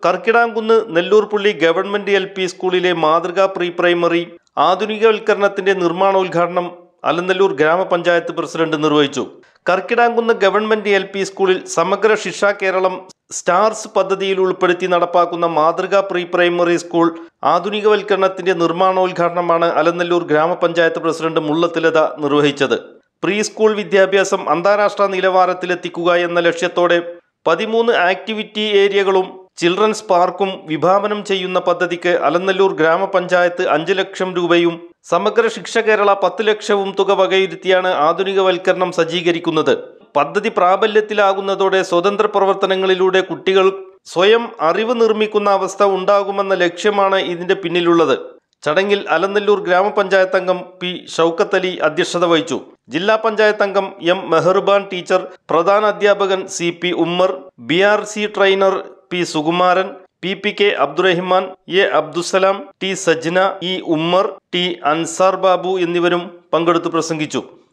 Karkidamkunnu Nellurpulli government LP സ്കൂളിലെ മാതൃകാ pre primary ആധുനികവൽക്കരണത്തിന്റെ നിർമ്മാണോദ്ഘാടനം അലനല്ലൂർ ഗ്രാമപഞ്ചായത്ത് പ്രസിഡന്റ് നിർവഹിച്ചു. കർക്കിടാംകുന്ന് ഗവൺമെന്റ് LP സ്കൂളിൽ സമഗ്ര ശിക്ഷ കേരളം സ്റ്റാർസ് പദ്ധതിയിൽ ഉൾപ്പെടുത്തി നടപ്പാക്കുന്ന മാതൃകാ പ്രീ പ്രൈമറി സ്കൂൾ ആധുനികവൽക്കരണത്തിന്റെ നിർമ്മാണോദ്ഘാടനമാണ് അലനല്ലൂർ ഗ്രാമപഞ്ചായത്ത് പ്രസിഡന്റ് മുള്ളത്തിലത നിർവഹിച്ചത്. പ്രീ സ്കൂൾ വിദ്യാഭ്യാസം അന്താരാഷ്ട്ര നിലവാരത്തിലെത്തിക്കുക എന്ന ലക്ഷ്യത്തോടെ 13 ആക്ടിവിറ്റി ഏരിയകളും ചിൽഡ്രൻസ് പാർക്കും വിഭാവനം ചെയ്യുന്ന പദ്ധതിക്ക് അലനല്ലൂർ ഗ്രാമപഞ്ചായത്ത് 5 ലക്ഷം രൂപയും സമഗ്ര ശിക്ഷ കേരള 10 ലക്ഷവും തുക വകയിരുത്തിയാണ് ആധുനികവൽക്കരണം സജ്ജീകരിക്കുന്നത്. പദ്ധതി പ്രാബല്യത്തിലാകുന്നതോടെ സ്വതന്ത്ര പ്രവർത്തനങ്ങളിലൂടെ കുട്ടികൾ സ്വയം അറിവ് നിർമ്മിക്കുന്ന അവസ്ഥ ഉണ്ടാകുമെന്ന ലക്ഷ്യമാണ് ഇതിന്റെ പിന്നിലുള്ളത്. ചടങ്ങിൽ അലനല്ലൂർ ഗ്രാമപഞ്ചായത്ത് അംഗം P. ഷൗക്കത്ത് അലി അധ്യക്ഷത വഹിച്ചു. ജില്ലാ പഞ്ചായത്ത് അംഗം M. മെഹർബാൻ ടീച്ചർ, പ്രധാന അധ്യാപകൻ CP. Ummer, BRC trainer P. Sukumaran, PPK Abdurahiman, A. Abdusalam, T. Sajna, E. Ummer, T. Ansar Babu എന്നിവരും പങ്കെടുത്തു പ്രസംഗിച്ചു.